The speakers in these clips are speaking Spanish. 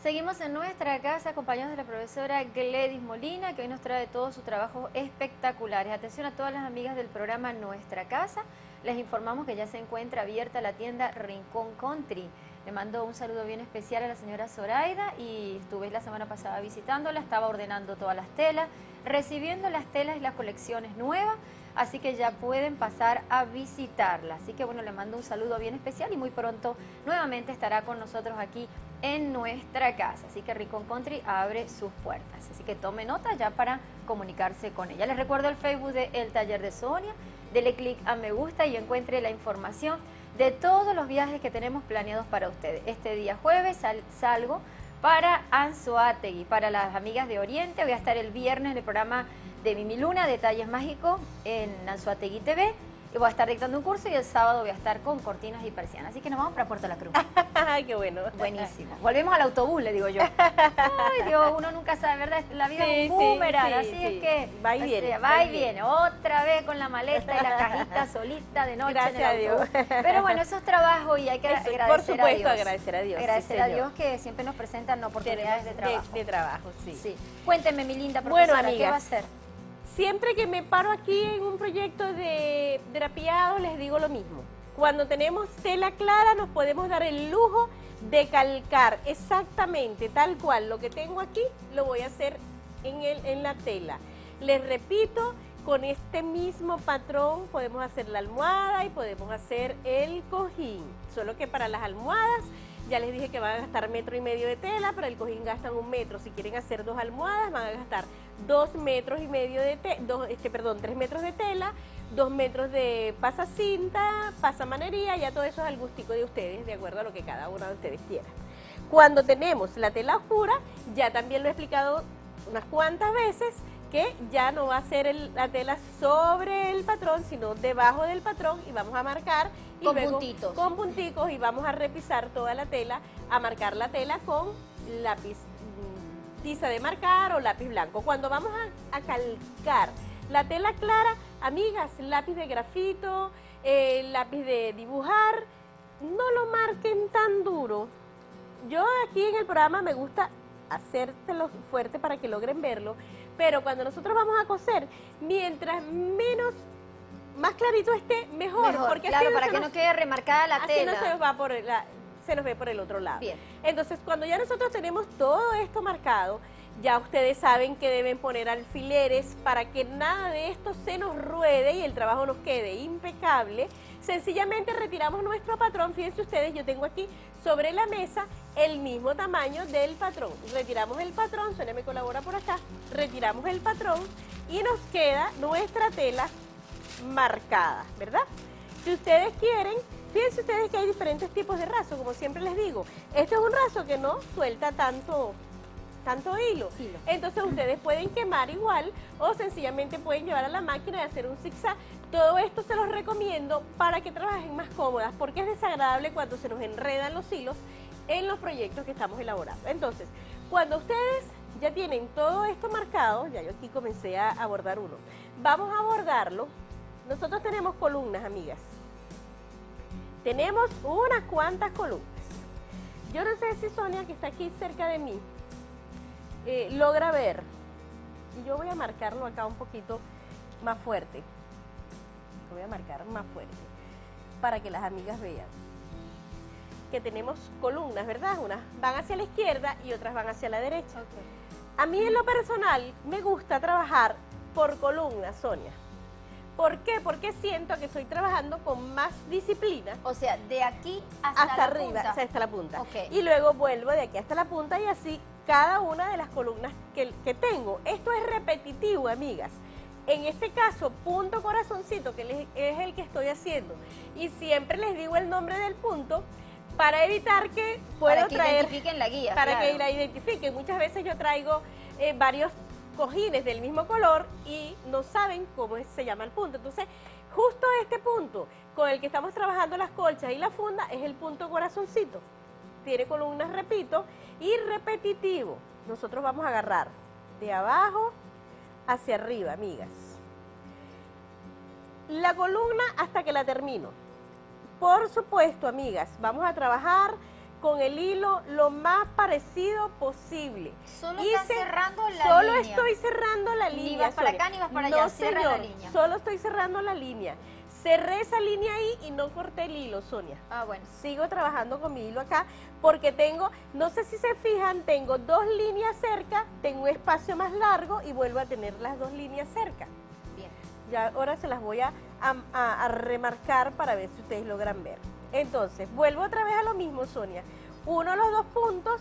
Seguimos en nuestra casa acompañados de la profesora Gledys Molina, que hoy nos trae todos sus trabajos espectaculares. Atención a todas las amigas del programa Nuestra Casa. Les informamos que ya se encuentra abierta la tienda Rincón Country. Le mando un saludo bien especial a la señora Zoraida y estuve la semana pasada visitándola, estaba ordenando todas las telas, recibiendo las telas y las colecciones nuevas, así que ya pueden pasar a visitarla. Así que bueno, le mando un saludo bien especial y muy pronto nuevamente estará con nosotros aquí en nuestra casa. Así que Rincón Country abre sus puertas, así que tome nota ya para comunicarse con ella. Les recuerdo el Facebook de El Taller de Sonia, dele clic a me gusta y encuentre la información de todos los viajes que tenemos planeados para ustedes. Este día jueves salgo para Anzoátegui, para las amigas de Oriente. Voy a estar el viernes en el programa de Mimi Luna, Detalles Mágicos, en Anzoátegui TV. Y voy a estar dictando un curso y el sábado voy a estar con cortinas y persianas. Así que nos vamos para Puerto La Cruz. ¡Ay, qué bueno! Buenísimo. Volvemos al autobús, le digo yo. Ay, Dios, uno nunca sabe, ¿verdad? La vida es un boomerang, así es que va y viene. Va y viene. Otra vez con la maleta y la cajita solita de noche. Gracias en el autobús. a Dios. Pero bueno, eso es trabajo y hay que agradecer a Dios. Por supuesto, agradecer a Dios. Agradecer a Dios que siempre nos presentan oportunidades de trabajo. De trabajo, sí. Sí. Cuénteme, mi linda profesora, bueno, amigas, ¿qué va a hacer? Siempre que me paro aquí en un proyecto de drapeado, les digo lo mismo. Cuando tenemos tela clara, nos podemos dar el lujo de calcar exactamente tal cual lo que tengo aquí, lo voy a hacer en la tela. Les repito, con este mismo patrón podemos hacer la almohada y podemos hacer el cojín. Solo que para las almohadas, ya les dije que van a gastar 1,5 metros de tela, para el cojín gastan 1 metro. Si quieren hacer 2 almohadas, van a gastar 2,5 metros de 3 metros de tela, 2 metros de pasacinta, pasamanería, ya todo eso es al gustico de ustedes, de acuerdo a lo que cada uno de ustedes quiera. Cuando tenemos la tela oscura, ya también lo he explicado unas cuantas veces, que ya no va a ser la tela sobre el patrón, sino debajo del patrón, y vamos a marcar y con luego, puntitos. Con punticos, y vamos a repisar toda la tela, a marcar la tela con lápiz, tiza de marcar o lápiz blanco. Cuando vamos a calcar la tela clara, amigas, lápiz de grafito, lápiz de dibujar, no lo marquen tan duro. Yo aquí en el programa me gusta hacérselo fuerte para que logren verlo, pero cuando nosotros vamos a coser, mientras más clarito esté, mejor, porque claro, así para que no quede remarcada la tela. Así no se va se nos ve por el otro lado. Bien. Entonces, cuando ya nosotros tenemos todo esto marcado, ya ustedes saben que deben poner alfileres para que nada de esto se nos ruede y el trabajo nos quede impecable. Sencillamente retiramos nuestro patrón. Fíjense ustedes, yo tengo aquí sobre la mesa el mismo tamaño del patrón. Retiramos el patrón, Sonia me colabora por acá, retiramos el patrón y nos queda nuestra tela marcada, ¿verdad? Si ustedes quieren, fíjense ustedes que hay diferentes tipos de raso, como siempre les digo. Este es un raso que no suelta tanto hilo. Entonces ustedes pueden quemar igual o sencillamente pueden llevar a la máquina y hacer un zigzag. Todo esto se los recomiendo para que trabajen más cómodas, porque es desagradable cuando se nos enredan los hilos en los proyectos que estamos elaborando. Entonces, cuando ustedes ya tienen todo esto marcado, ya yo aquí comencé a bordar uno, vamos a bordarlo. Nosotros tenemos columnas, amigas. Tenemos unas cuantas columnas. Yo no sé si Sonia, que está aquí cerca de mí, logra ver. Y yo voy a marcarlo acá un poquito más fuerte. Lo voy a marcar más fuerte para que las amigas vean que tenemos columnas, ¿verdad? Unas van hacia la izquierda y otras van hacia la derecha. Okay. A mí en lo personal me gusta trabajar por columnas, Sonia. ¿Por qué? Porque siento que estoy trabajando con más disciplina. O sea, de aquí hasta la arriba, punta. o sea, hasta la punta. Okay. Y luego vuelvo de aquí hasta la punta y así cada una de las columnas que tengo. Esto es repetitivo, amigas. En este caso, punto corazoncito, que es el que estoy haciendo. Y siempre les digo el nombre del punto para evitar que pueda traer... Para que identifiquen la guía. Para que la identifiquen. Muchas veces yo traigo varios cojines del mismo color y no saben cómo se llama el punto. Entonces, justo este punto con el que estamos trabajando las colchas y la funda es el punto corazoncito. Tiene columnas, repito, y repetitivo. Nosotros vamos a agarrar de abajo hacia arriba, amigas. La columna hasta que la termino. Por supuesto, amigas, vamos a trabajar con el hilo lo más parecido posible. Solo estás cerrando la línea. Solo estoy cerrando la línea. Ni vas para acá ni vas para allá, no, cierra señor, la línea. Solo estoy cerrando la línea. Cerré esa línea ahí y no corté el hilo, Sonia. Ah, bueno. Sigo trabajando con mi hilo acá porque tengo, no sé si se fijan, tengo 2 líneas cerca, tengo un espacio más largo y vuelvo a tener las 2 líneas cerca. Bien. Ya ahora se las voy a remarcar para ver si ustedes logran ver. Entonces, vuelvo otra vez a lo mismo, Sonia. Uno los 2 puntos,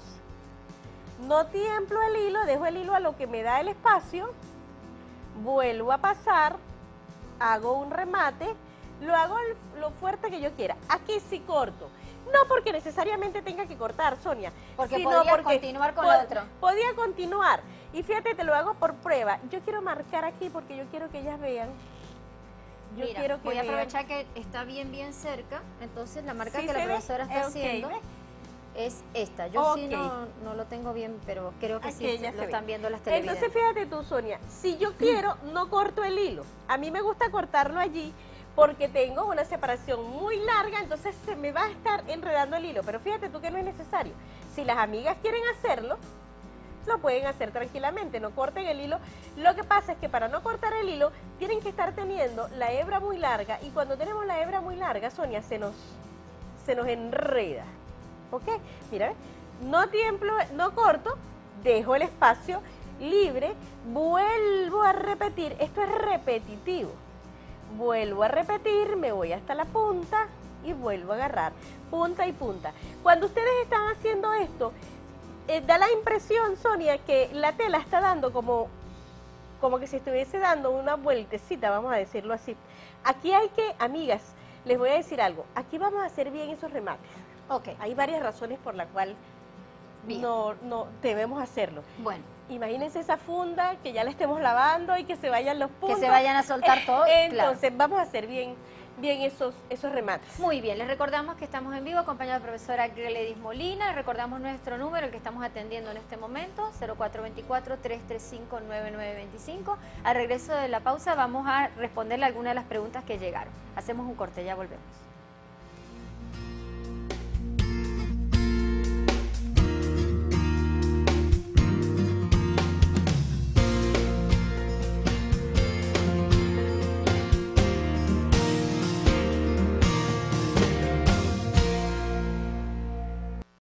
no tiemplo el hilo, dejo el hilo a lo que me da el espacio, vuelvo a pasar, hago un remate, lo hago lo fuerte que yo quiera. Aquí sí corto. No porque necesariamente tenga que cortar, Sonia. Porque sino podrías porque continuar con lo otro. Podía continuar. Y fíjate, te lo hago por prueba. Yo quiero marcar aquí porque yo quiero que ellas vean. Yo Mira, quiero que voy a vean. aprovechar que está bien cerca. Entonces la marca ¿Sí que la se ve? profesora está Ok, haciendo ¿ves? es esta. Yo sí Ok. no lo tengo bien, pero creo que Aquí sí ya lo se están ve. viendo las televidentes. Entonces fíjate tú, Sonia, si yo quiero, no corto el hilo. A mí me gusta cortarlo allí porque tengo una separación muy larga, entonces se me va a estar enredando el hilo. Pero fíjate tú que no es necesario. Si las amigas quieren hacerlo, lo pueden hacer tranquilamente, no corten el hilo. Lo que pasa es que para no cortar el hilo, tienen que estar teniendo la hebra muy larga, y cuando tenemos la hebra muy larga, Sonia, se nos enreda. ¿Ok? Mira, ¿ves? No tiemplo, no corto, dejo el espacio libre, vuelvo a repetir, esto es repetitivo. Vuelvo a repetir, me voy hasta la punta y vuelvo a agarrar punta y punta. Cuando ustedes están haciendo esto, da la impresión, Sonia, que la tela está dando como que si estuviese dando una vueltecita, vamos a decirlo así. Aquí hay que, amigas, les voy a decir algo, aquí vamos a hacer bien esos remates. Ok. Hay varias razones por las cuales Bien. no debemos hacerlo. Bueno, Imagínense esa funda, que ya la estemos lavando y que se vayan los puntos. que se vayan a soltar todo. Entonces, claro. vamos a hacer bien esos remates. Muy bien, les recordamos que estamos en vivo acompañada de la profesora Gledys Molina. Les recordamos nuestro número, el que estamos atendiendo en este momento, 0424-335-9925. Al regreso de la pausa vamos a responderle algunas de las preguntas que llegaron. Hacemos un corte, ya volvemos.